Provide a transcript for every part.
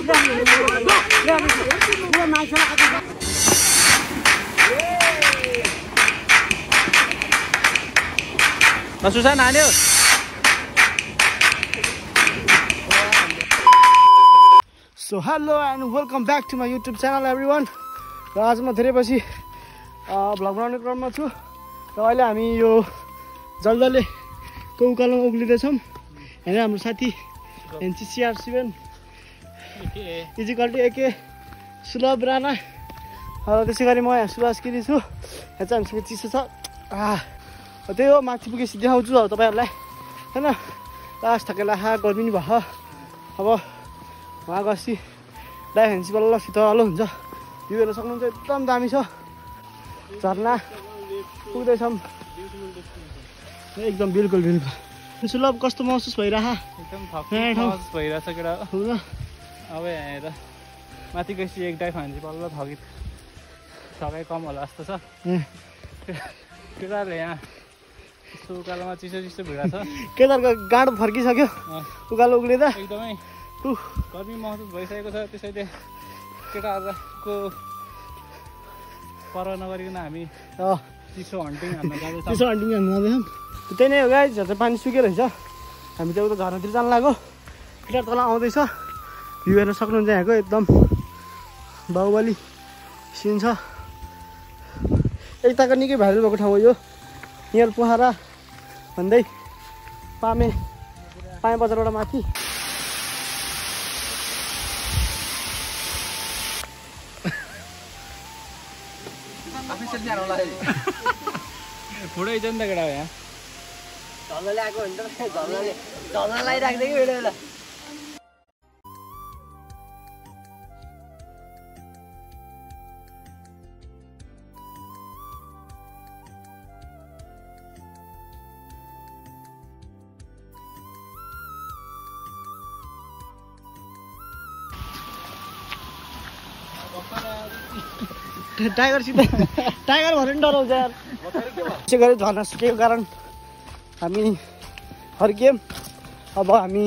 सुसान हान्यो so hello and welcome back to my YouTube channel everyone. र आज म धेरै पछि भ्लग बनाउने क्रममा छु र अहिले हामी यो जलजलेको उकालोमा उक्लिँदैछौँ। होइन हाम्रो साथी NCCR7 इजिकल्टी एके सुलभ राणा र त्यसै गरी म यहाँ सुभाष गिरी छु। यहाँ चाहिँ हामीसँग चिसो छ। त्यही हो माथि पुगेपछि देखाउँछु अब तपाईँहरूलाई होइन। लास्ट थकेला गर्मी नि भयो। अब उहाँको अस्ति डाइफेन्सी बल्ल शीतल हुन्छ। भ्यू हेर्न सक्नुहुन्छ एकदम दामी छ। झर्ना पुग्दैछौँ एकदम बिल्कुल बिल्कुल। सुलभ कस्तो महसुस भइरह? एकदम महसुस भइरहेछ केटा हो न। अब यहाँ हेर माथि गएपछि एक डाइफेन्सी बल्ल थकित थकाइ कम होला जस्तो छ। केटाहरूले यहाँ यस्तो उकालोमा चिसो चिसो भिडिरहेछ। केदारको गाँडो फर्किसक्यो उकालो उक्लिँदा एकदमै गर्मी महसुस भइसकेको छ। त्यसैले केटाहरूको परवाह नगरिकन हामी चिसो हन्टिङ हान्न जाँदैछौँ। चिसो हन्टिङ हान्न जाँदैछौँ। त्यही नै हो गाइस। झन् पानी सुकेर रहेछ। हामी चाहिँ उता झर्नातिर जानु लाग्यो। केटार तल आउँदैछ। भ्यू हेर्न सक्नुहुन्छ यहाँको एकदम बाहुबली सिन छ। एकताको निकै भाइरल भएको ठाउँ हो यो। नियर पोखरा भन्दै पामे बजारबाट माथि। फोटो खिच्छ नि त केटा यहाँ झल्ला आएको हुन्छ झल्ला लगाइराख्दै कि बेला बेला। टाइगरसित टाइगर भनेर पनि डराउँछ यार। त्यसै गरी झर्ना सुकेको कारण हामी फर्कियौँ। अब हामी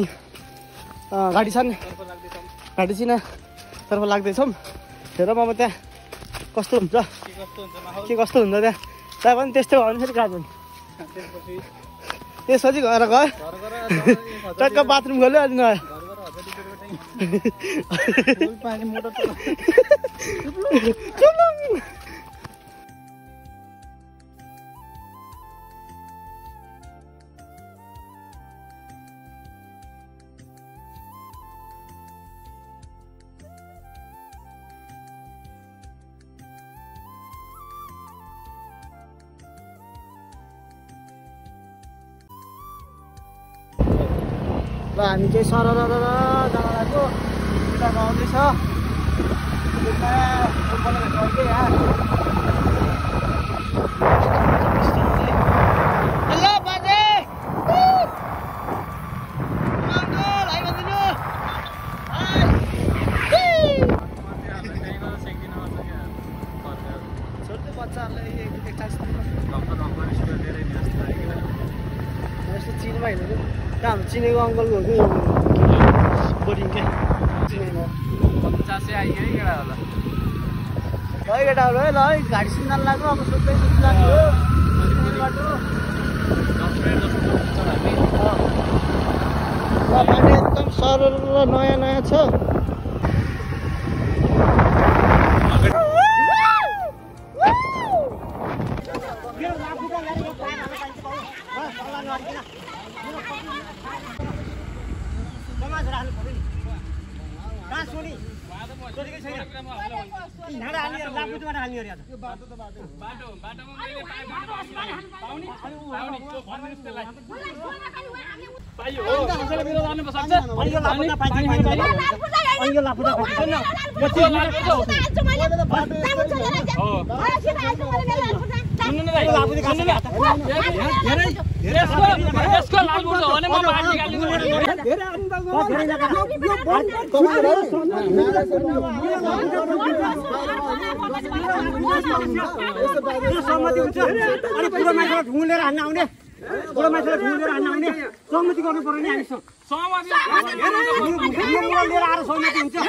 घाँटीसिनातर्फ लाग्दैछौँ। हेरौँ अब त्यहाँ कस्तो हुन्छ के कस्तो हुन्छ त्यहाँ। त्यहाँ पनि त्यस्तै भयो भने फेरि कहाँ जाने। त्यसपछि गएर गयो टक्क बाथरुम खोल्यो अलि नआयो। र हामी चाहिँ सरर जान लाग्यो। केटाको आउँदैछ हेलो बाजे छोटो बच्चाहरूलाई यस्तो चिनमा हिँडेको कहाँ हाम्रो चिनेको अङ्कलको हो कि बोर्डिङ क्या चिनेको 50 आइयो है केटा होला। ल केटाहरू है ल है गाडी सुन्दान लाग्यो। अब सोध्दै लाग्यो बाटो पानी एकदम सरल र नयाँ नयाँ छ। सहमति हुन्छ अनि पुरो मान्छे ढुङ्गेर हान्न आउने बुढो मान्छेलाई फुल लिएर हान्न आउने सहमति गर्नु पर्यो नि हामीसँग सहमति लिएर आएर सहमति हुन्छ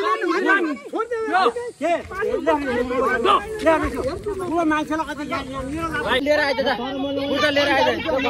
बुढो मान्छेलाई अझ लिएर आइज त बुढो लिएर आइज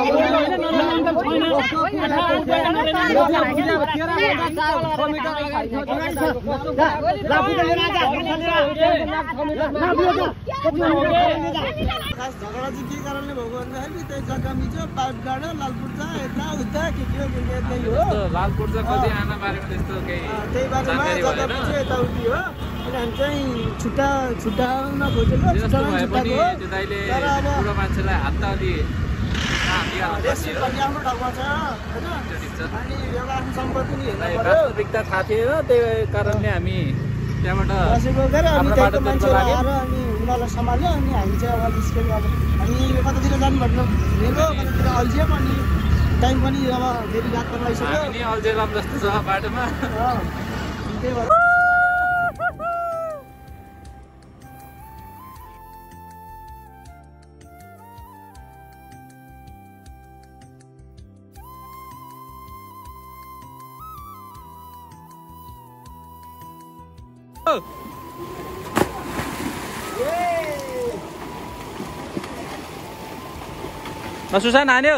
खास झगडा चाहिँ के कारणले भएको भन्दाखेरि त्यही जग्गा मिचो पाइप गाड्यो लालपुर्जा यता उता के त्यही हो लालपुर्जा कति आना बारेमा त्यस्तो केही त्यही बारेमा जग्गा मिचो यताउति हो अनि हामी चाहिँ छुट्टाउन खोजेको तर अब बुढो मान्छेलाई हात त अलि आफ्नो ठाउँमा छ होइन अनि एउटा आफ्नो सम्पत्ति नि हेर्नु पर्यो वास्तविकता थाहा थिएन त्यही कारणले हामी त्यहाँबाट बसेको गएर अनि त्यहीको मान्छेहरू आएर अनि उनीहरूलाई सम्हाल्यो अनि हामी चाहिँ अब निस्केको अब हामी कतातिर जानु भन्नु हिँडेको कतातिर अल्झियौँ अनि टाइम पनि अब फेरि रात पर्न लागिसक्यो हामी अल्झेलाम जस्तो छ बाटोमा त्यही भएर सुसान हान्यो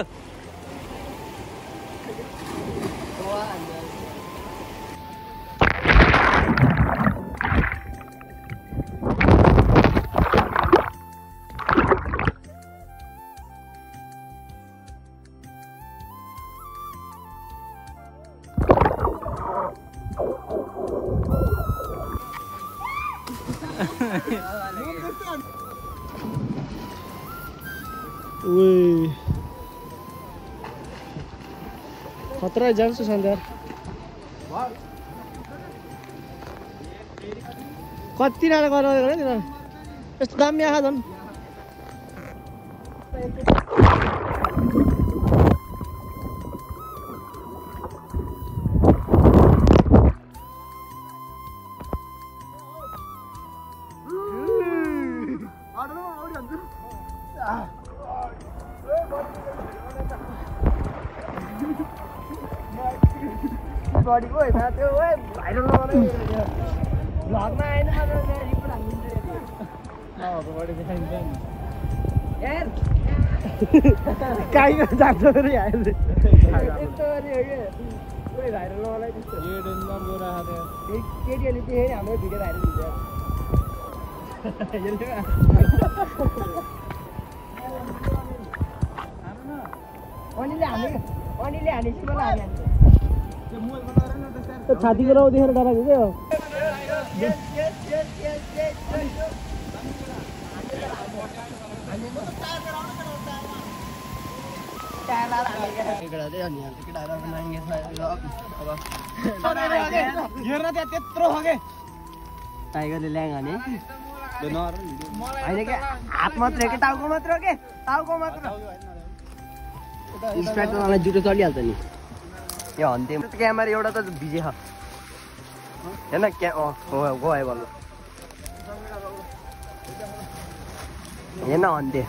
खतरा जान्छ सन्ध्यार कति राडा गरेर तिनीहरू यस्तो दामी आँखा झन् बडीको होइन त्यो भाइरल नगर्ने भ्लगमा आएन रिपोर्ट हाल्नु काहीँ जान्छ फेरि आयो यस्तो गरी हो कि भाइरल नगर्ने त्यस्तो केटीहरूले देखेँ हाम्रो भिडियो भाइरल हुन्छ अनिले हानेपछि मलाई हाने छातीको राउ देखेर डराएको क्या हो टाइगरले ल्याङ हाने होइन क्या हात मात्र हो कि टाउको मात्र हो कि टाउको मात्र स्प्राइटलाई जुटो चलिहाल्छ नि यो हन्ते क्यामेरा एउटा त भिजे छ होइन गयो बल्ल हेर्न हन्ते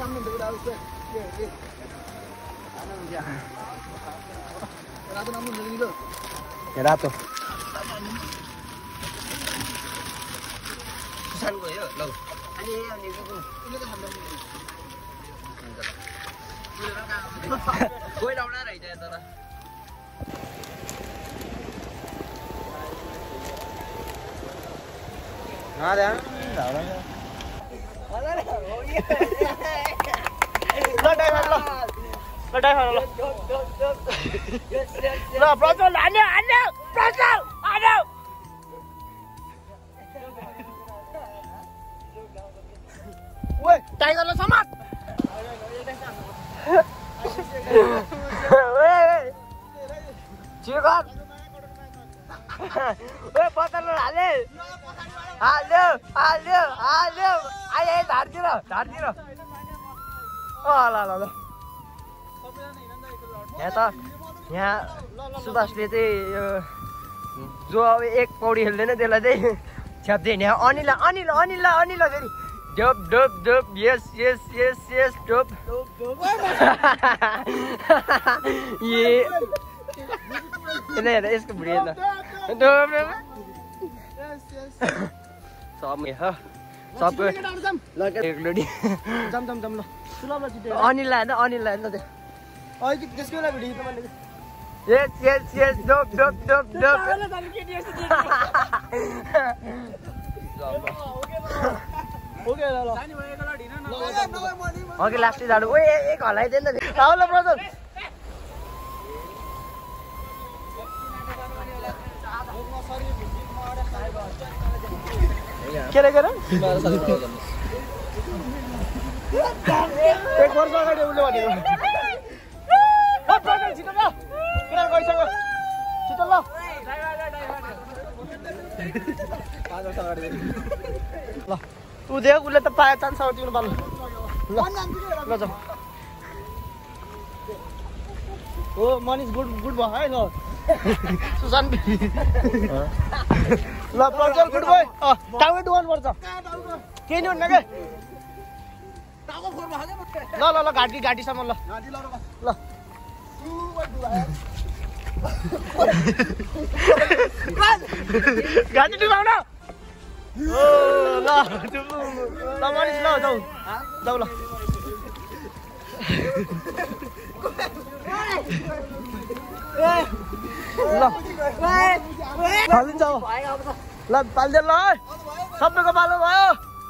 रातो टाइगरलाई समात पत्थर हाल्यो आए झारतिर ल यहाँ सुभाषले चाहिँ जो अब एक पौडी खेल्दैन त्यसलाई चाहिँ छ्याप्दै नि अनिल फेरि dope dope dope yes yes yes yes dope ये हेर यसको भिडियो त डोप सब हो सब एकलोडी जम जम जम ल सुलभ ल छिटो अनिल हैन अनिल हैन त अइ कि त्यसको लागि भिडियो तपाईले yes yes yes dope dope dope dope okay ल ल ओके लास्टै जाडु ओए एक हलाइदेन न आउ ल ब्रदर के रे गरे एक वर्ष अगाडि उसले भनेको ब्रदर छिटो ल किन गइसक्यो छिटो ल ल उ देख उसले त पाए चान्स आउ तिम्रो बाल्नु ल ल जाऊ ओ मनिष गुड गुड भयो है ल सुशान्त ल प्रज्वल गुड भयो टाउको डुवाउनु पर्छ केही नि हुन्न के ल ल ल घाटीसम्म ल ल घाटी डुबाउन ओ ल ल मनिष ल जाऊ जाऊ ल ल फालिन्छ ल पालिदियो ल सबैको पालो भयो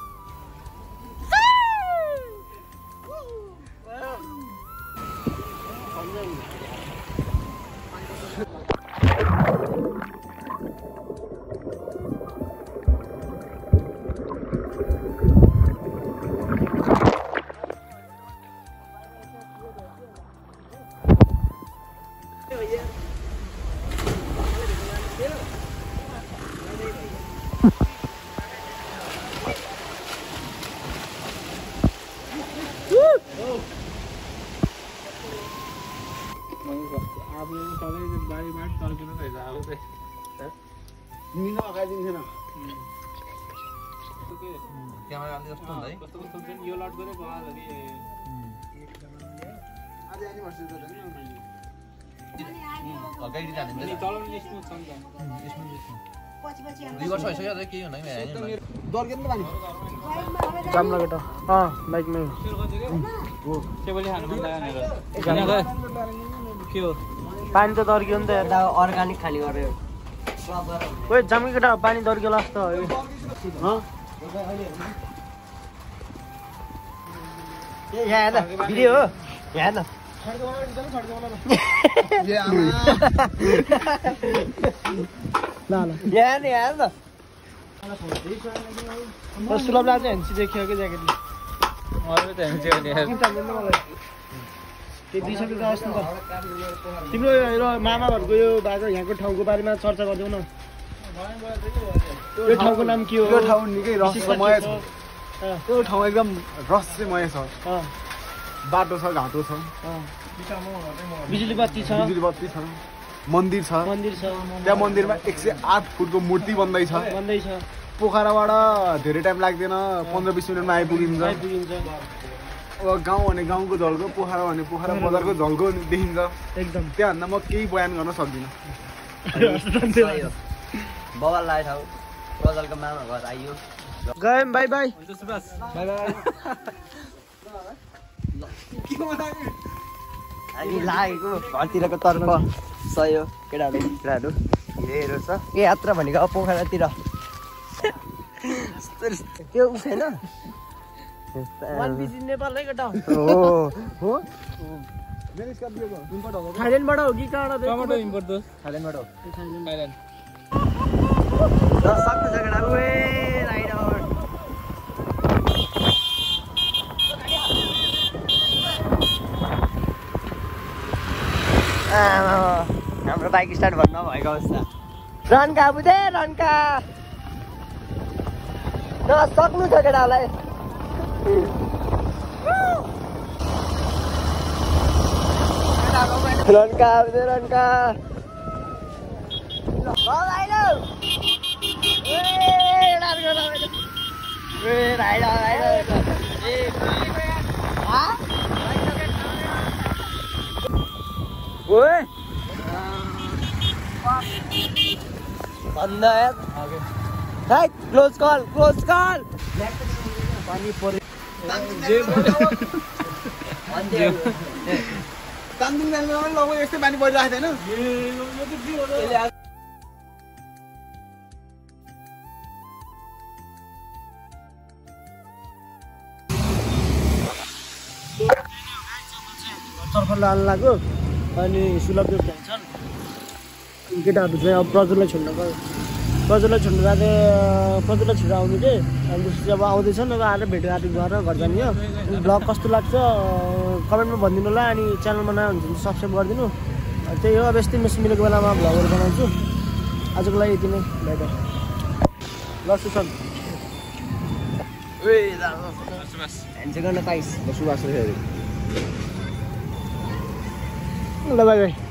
पानी त दर्कियो नि त अर्गानिक खाली गर्यो ओए जम्मी केटा पानी दर्कियो जस्तो यहाँ हेर्न भिडियो हो यहाँ हेर्न सुलभ लाग्छ हेन्सी देखियो कि ज्याकेट तिम्रो मामा घरको यो बाजा यहाँको ठाउँको बारेमा चर्चा गरिदेऊ न यो ठाउँको नाम के हो यो ठाउँ निकै रहस्यमय छ यो ठाउँ एकदम रहस्यमय छ बाटो छ घाटो छ बिजुली बत्ती छ मन्दिर छ त्यहाँ मन्दिरमा 108 फुटको मूर्ति बन्दैछ पोखराबाट धेरै टाइम लाग्दैन 15-20 मिनटमा आइपुगिन्छ अब गाउँ भने गाउँको झल्को पोखरा भने पोखरा बजारको झल्को देखिन्छ एकदम त्यहाँभन्दा म केही बयान गर्न सक्दिनँ बबाल लाए ठाउँ प्रजलको मामा घर आइयो गयौँ बाई बाई हामी लागेको घरतिरको तर्फ सयो केटाहरू हेरो छ के यात्रा भनेको अब पोखरातिर त्यो उ छैन नेपालकै केटा हो थाइल्यान्डबाट हो कि कहाँबाट इम्पोर्ट थाइल्यान्डबाट हो थाइल्यान्ड सक्छ केटा उए राइडर हाम्रो बाइक स्टार्ट भन्न भएको अवस्था रन्का बुझे रन्का सक्नु छ केटालाई रन्का बुझे रन्का ओए बंदा है क्लोज कॉल पानी पऱ्यो तान्दुङ जाने पनि लगभग यस्तै पानी परिरहेको थिएन तर्फ लानु लाग्यो अनि सुलभ जान्छन् केटाहरू चाहिँ अब प्रजुरलाई छोड्न गयो प्रजुरलाई छोड्नु जाँदै प्रजुरलाई छिटो आउनु चाहिँ अनि त्यसपछि अब आउँदैछन् अब आएर भेटघाट गरेर घर जाने हो ब्लग कस्तो लाग्छ कमेन्टमा भनिदिनु होला अनि च्यानलमा नयाँ हुन्छ भने सब्सक्राइब गरिदिनु त्यही हो अब यस्तै मेसिन मिलेको बेलामा भ्लगहरू बनाउँछु आजको लागि यति नै बाई बाई ल Susan Hands are gonna face. ल बाई बाई